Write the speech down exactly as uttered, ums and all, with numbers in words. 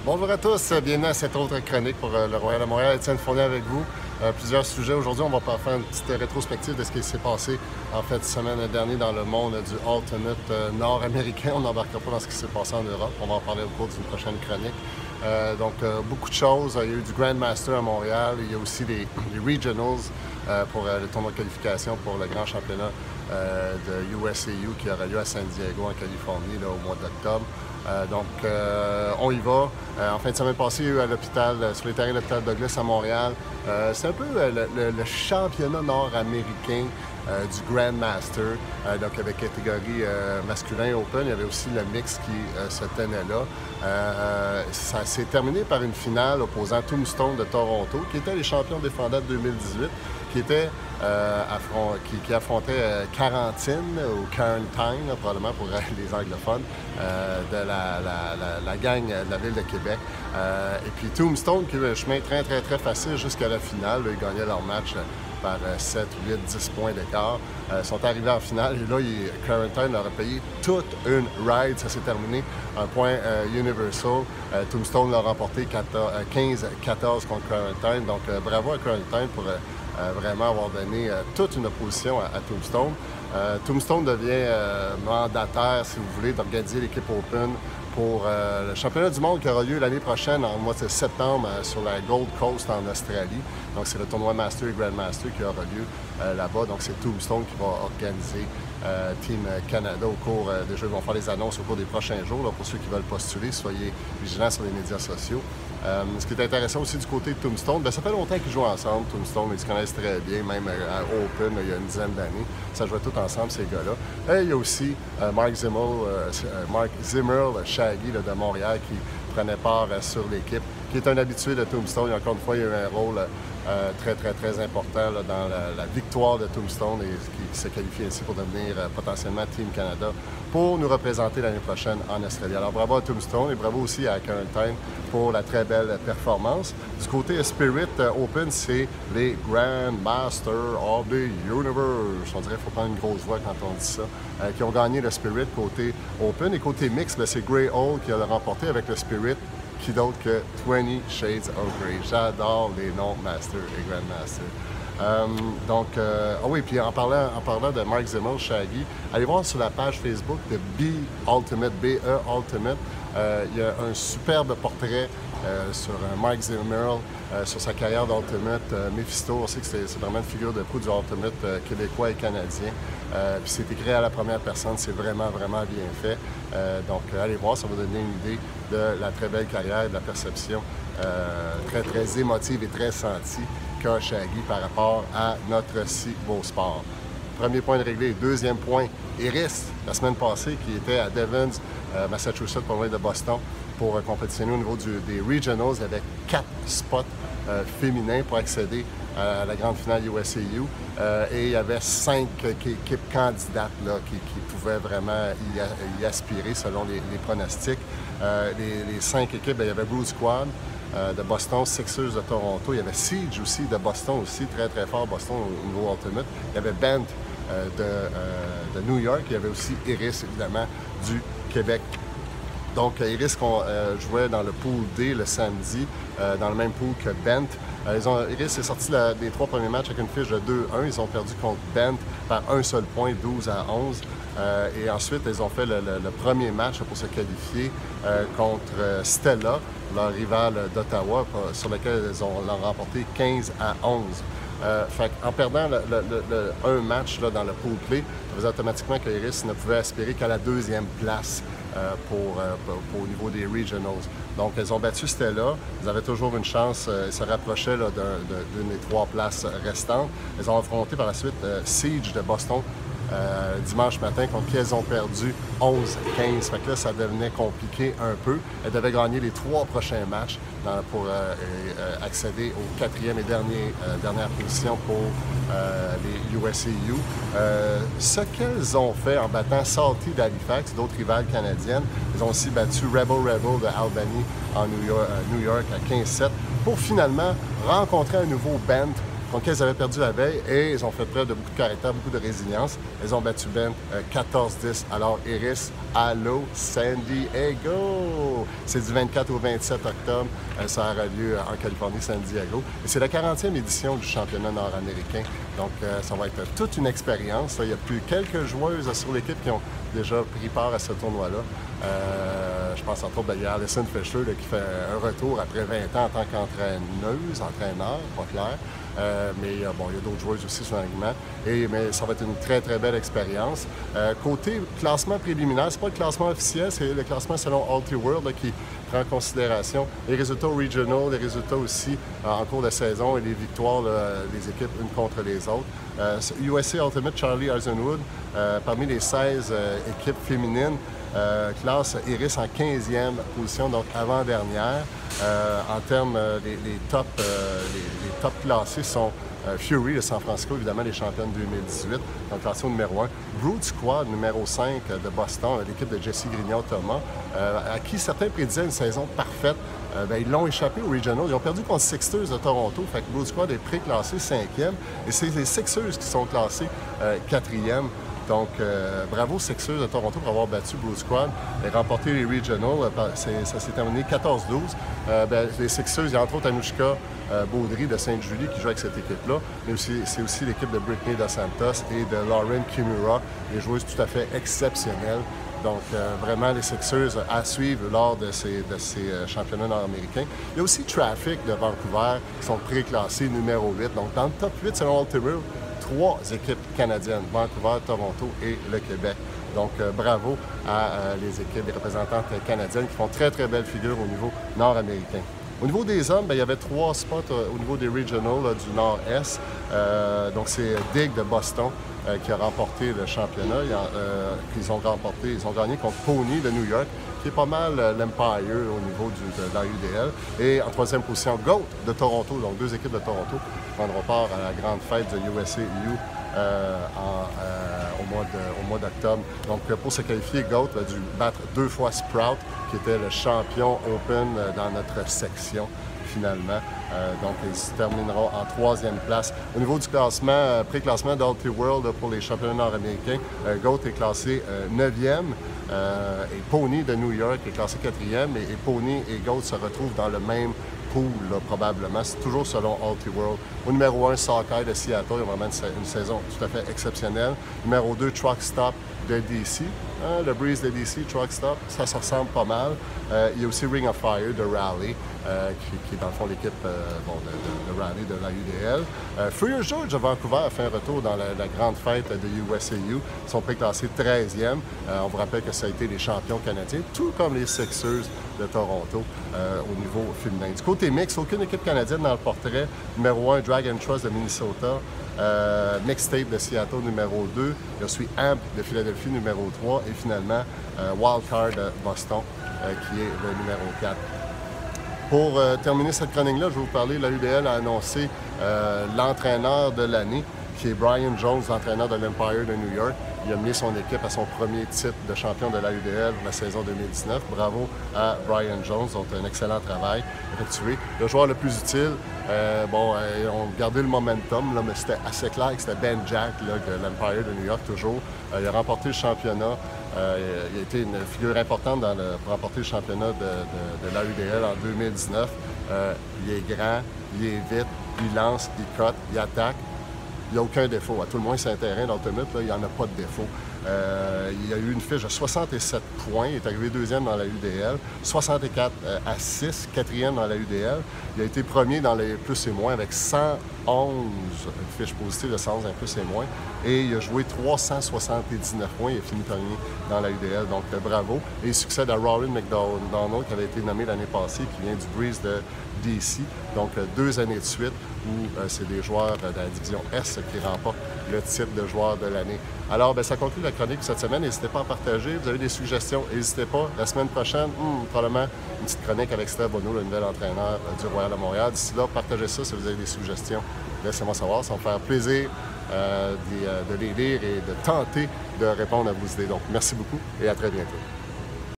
Bonjour à tous, bienvenue à cette autre chronique pour le Royal de Montréal. Étienne Fournier avec vous. Euh, plusieurs sujets. Aujourd'hui, on va faire une petite rétrospective de ce qui s'est passé en fait semaine dernière dans le monde du Ultimate euh, nord-américain. On n'embarquera pas dans ce qui s'est passé en Europe. On va en parler au cours d'une prochaine chronique. Euh, donc, euh, beaucoup de choses. Il y a eu du Grandmaster à Montréal. Il y a aussi les, les Regionals euh, pour euh, le tournoi de qualification pour le grand championnat euh, de U S A U qui aura lieu à San Diego, en Californie, là, au mois d'octobre. Euh, donc, euh, on y va. Euh, en fin de semaine passée, à l'hôpital, sur les terrains de l'hôpital Douglas à Montréal, euh, c'est un peu euh, le, le, le championnat nord-américain euh, du Grandmaster. Euh, donc, avec catégorie euh, masculin Open, il y avait aussi le mix qui euh, se tenait là. Euh, ça s'est terminé par une finale opposant Tombstone de Toronto, qui étaient les champions défendants de deux mille dix-huit, qui était euh, affront, qui, qui affrontait euh, Quarantine ou Quarantine, là, probablement pour euh, les anglophones, euh, de la, la, la, la gang de la ville de Québec. Euh, et puis Tombstone qui avait un chemin très, très, très facile jusqu'à la finale. Là, ils gagnaient leur match euh, par euh, sept, huit, dix points d'écart. Ils euh, sont arrivés en finale et là, il, Quarantine leur a payé toute une ride. Ça s'est terminé un point euh, Universal. Euh, Tombstone l'a remporté quinze quatorze contre Quarantine. Donc, euh, bravo à Quarantine pour euh, Euh, vraiment avoir donné euh, toute une opposition à, à Tombstone. Euh, Tombstone devient euh, mandataire, si vous voulez, d'organiser l'équipe Open pour euh, le championnat du monde qui aura lieu l'année prochaine, en mois de septembre, euh, sur la Gold Coast en Australie. Donc, c'est le tournoi Master et Grandmaster qui aura lieu euh, là-bas. Donc, c'est Tombstone qui va organiser euh, Team Canada au cours euh, des Jeux. Ils vont faire les annonces au cours des prochains jours. Là, pour ceux qui veulent postuler, soyez vigilants sur les médias sociaux. Euh, ce qui est intéressant aussi du côté de Tombstone, bien, ça fait longtemps qu'ils jouent ensemble, Tombstone, ils se connaissent très bien, même à Open, il y a une dizaine d'années. Ça jouait tout ensemble, ces gars-là. Et il y a aussi euh, Mark Zimmer, euh, Mark Zimmer, le Shaggy là, de Montréal, qui prenait part euh, sur l'équipe, qui est un habitué de Tombstone. Et encore une fois, il a eu un rôle euh, très, très, très important là, dans la, la victoire de Tombstone et qui s'est qualifié ainsi pour devenir euh, potentiellement Team Canada pour nous représenter l'année prochaine en Australie. Alors, bravo à Tombstone et bravo aussi à Quarantine pour la très belle performance. Du côté Spirit Open, c'est les Grandmasters of the Universe. On dirait qu'il faut prendre une grosse voix quand on dit ça. Euh, qui ont gagné le Spirit côté Open. Et côté mix, ben, c'est Grey Hall qui a remporté avec le Spirit. Qui d'autre que twenty Shades of Grey. J'adore les noms Master et Grandmaster. Euh, donc, euh, oh oui, puis en parlant, en parlant de Mark Zimmer, Shaggy, allez voir sur la page Facebook de B Ultimate, B E Ultimate, euh, il y a un superbe portrait euh, sur euh, Mark Zimmer, euh, sur sa carrière d'Ultimate. Euh, Mephisto, on sait que c'est vraiment une figure de proue du Ultimate euh, québécois et canadien. Euh, puis c'est écrit à la première personne, c'est vraiment, vraiment bien fait. Euh, donc, allez voir, ça va donner une idée de la très belle carrière et de la perception euh, très, très émotive et très sentie qu'a Shaggy par rapport à notre si beau sport. Premier point de réglé. Deuxième point, Iris, la semaine passée, qui était à Devens, euh, Massachusetts, pour loin de Boston, pour euh, compétitionner au niveau du, des Regionals avec quatre spots euh, féminins pour accéder à la grande finale U S A U. Euh, et il y avait cinq équipes candidates là, qui, qui pouvaient vraiment y, a, y aspirer selon les, les pronostics. Euh, les, les cinq équipes, bien, il y avait Blue Squad euh, de Boston, Sixers de Toronto. Il y avait Siege aussi de Boston, aussi très très fort Boston au niveau Ultimate. Il y avait Bent euh, de, euh, de New York. Il y avait aussi Iris, évidemment, du Québec. Donc, Iris qu'on euh, jouait dans le pool D le samedi, euh, dans le même pool que Bent. Euh, ils ont, Iris est sorti la, des trois premiers matchs avec une fiche de deux un. Ils ont perdu contre Bent par un seul point, douze à onze. Euh, et ensuite, ils ont fait le, le, le premier match pour se qualifier euh, contre euh, Stella, leur rival d'Ottawa, sur lequel ils ont, l'ont remporté quinze à onze. Euh, fait en perdant le, le, le, le, un match là, dans le pool play, ça faisait automatiquement que Iris ne pouvait aspirer qu'à la deuxième place euh, pour, euh, pour, pour au niveau des Regionals. Donc, elles ont battu Stella. Ils avaient toujours une chance. Euh, ils se rapprochaient là, d'un, d'une des trois places restantes. Elles ont affronté par la suite euh, Siege de Boston euh, dimanche matin, contre qui elles ont perdu onze à quinze. Fait que là, ça devenait compliqué un peu. Elles devaient gagner les trois prochains matchs dans, pour euh, euh, accéder au quatrième et dernier, euh, dernière position pour euh, les U S A U. Euh, ce qu'elles ont fait en battant Salty d'Halifax, d'autres rivales canadiennes, ils ont aussi battu Rebel Rebel de Albany en New York, euh, New York à quinze sept pour finalement rencontrer un nouveau Bent contre qui ils avaient perdu la veille et ils ont fait preuve de beaucoup de caractère, beaucoup de résilience. Ils ont battu Bent euh, quatorze dix. Alors, Iris, allô, San Diego! C'est du vingt-quatre au vingt-sept octobre. Euh, ça aura lieu en Californie, San Diego. Et c'est la quarantième édition du championnat nord-américain. Donc, euh, ça va être toute une expérience. Il y a plus quelques joueuses sur l'équipe qui ont déjà pris part à ce tournoi-là. Euh, je pense entre autres à Alison Fisher là, qui fait un retour après vingt ans en tant qu'entraîneuse, entraîneur, pas clair. Euh, mais euh, bon, il y a d'autres joueuses aussi sur l'alignement. Et mais ça va être une très, très belle expérience. Euh, côté classement préliminaire, c'est pas le classement officiel, c'est le classement selon Ultiworld là, qui prend en considération les résultats regional, les résultats aussi euh, en cours de saison et les victoires là, des équipes une contre les autres. Euh, U S A Ultimate Charlie Eisenwood, euh, parmi les seize euh, équipes féminines, Euh, classe Iris en quinzième position, donc avant-dernière. Euh, en termes, euh, les, les, top, euh, les, les top classés sont euh, Fury de San Francisco, évidemment les championnes deux mille dix-huit, donc classé au numéro un. Brood Squad, numéro cinq euh, de Boston, l'équipe de Jessie Grignon-Thomas, euh, à qui certains prédisaient une saison parfaite. Euh, ben, ils l'ont échappé au Regional. Ils ont perdu contre Sixers de Toronto. Fait que Brood Squad est pré-classé cinquième. Et c'est les Sixers qui sont classés euh, quatrième. Donc, euh, bravo Sixers de Toronto pour avoir battu Blue Squad et remporté les Regionals. Ça s'est terminé quatorze douze. Euh, ben, les Sixers, il y a entre autres Anushka euh, Baudry de Sainte-Julie qui joue avec cette équipe-là. Mais c'est aussi, aussi l'équipe de Brittany Dos Santos et de Lauren Kimura, des joueuses tout à fait exceptionnelles. Donc, euh, vraiment, les Sixers à suivre lors de ces, de ces euh, championnats nord-américains. Il y a aussi Traffic de Vancouver qui sont pré-classés numéro huit. Donc, dans le top huit, selon Ultiworld, trois équipes canadiennes, Vancouver, Toronto et le Québec. Donc, euh, bravo à euh, les équipes, les représentantes canadiennes qui font très, très belle figure au niveau nord-américain. Au niveau des hommes, bien, il y avait trois spots euh, au niveau des regionals là, du Nord-Est. Euh, donc, c'est Dig de Boston euh, qui a remporté le championnat. Ils, euh, ils ont remporté, ils ont gagné contre Pony de New York, qui est pas mal euh, l'Empire au niveau du, de, de la U D L. Et en troisième position, Goat de Toronto, donc deux équipes de Toronto qui prendront part à la grande fête de U S A E U euh, en, euh, au mois de, au mois d'octobre. Donc, pour se qualifier, Goat a dû battre deux fois Sprout, qui était le champion Open euh, dans notre section, finalement. Euh, donc, ils se termineront en troisième place. Au niveau du classement, euh, pré-classement d'Ultiworld pour les championnats nord-américains, euh, Goat est classé euh, neuvième euh, et Pony de New York est classé quatrième. Et, et Pony et Goat se retrouvent dans le même pool, là, probablement. C'est toujours selon Ultiworld. Au numéro un, Sockeye de Seattle, il y a vraiment une, une saison tout à fait exceptionnelle. Numéro deux, Truck Stop de D C. Hein, le Breeze de D C, Truck Stop, ça se ressemble pas mal. Euh, il y a aussi Ring of Fire de Raleigh, euh, qui, qui est dans le fond l'équipe euh, bon, de, de, de Raleigh de la U D L. Euh, Freer George de Vancouver a fait un retour dans la, la grande fête de U S A U. Ils sont préclassés treizième. Euh, on vous rappelle que ça a été les champions canadiens, tout comme les Sixers de Toronto euh, au niveau féminin. Du côté mix, aucune équipe canadienne dans le portrait. Numéro un, Dragon Trust de Minnesota. Euh, Mixtape de Seattle, numéro deux. Il y a aussi Amp de Philadelphie, numéro trois. Et finalement, euh, Wildcard de Boston, euh, qui est le numéro quatre. Pour euh, terminer cette chronique-là, je vais vous parler, la U D L a annoncé euh, l'entraîneur de l'année, qui est Brian Jones, l'entraîneur de l'Empire de New York. Il a mené son équipe à son premier titre de champion de la U D L la saison deux mille dix-neuf. Bravo à Brian Jones, donc un excellent travail effectué. Le joueur le plus utile, euh, bon, euh, on gardait le momentum, là, mais c'était assez clair que c'était Ben Jack là, de l'Empire de New York toujours. Euh, il a remporté le championnat. Euh, il a été une figure importante dans le, pour remporter le championnat de, de, de la U D L en deux mille dix-neuf. Euh, il est grand, il est vite, il lance, il cote, il attaque. Il n'y a aucun défaut. À tout le moins, c'est un terrain d'Ultimate, il n'y en a pas de défaut. Euh, il a eu une fiche de soixante-sept points. Il est arrivé deuxième dans la U D L. soixante-quatre à six, quatrième dans la U D L. Il a été premier dans les plus et moins avec cent onze fiches positives de cent onze en plus et moins. Et il a joué trois cent soixante-dix-neuf points. Il a fini premier dans la U D L. Donc, bravo. Et il succède à Rory McDonald, qui avait été nommé l'année passée, qui vient du Breeze de D C. Donc, deux années de suite où euh, c'est des joueurs de la division S qui remportent le titre de joueur de l'année. Alors, bien, ça conclut la chronique cette semaine. N'hésitez pas à partager. Vous avez des suggestions, n'hésitez pas. La semaine prochaine, hmm, probablement une petite chronique avec Steve Bonneau, le nouvel entraîneur euh, du Royal de Montréal. D'ici là, partagez ça si vous avez des suggestions. Laissez-moi savoir. Ça va me faire plaisir euh, de, de les lire et de tenter de répondre à vos idées. Donc, merci beaucoup et à très bientôt.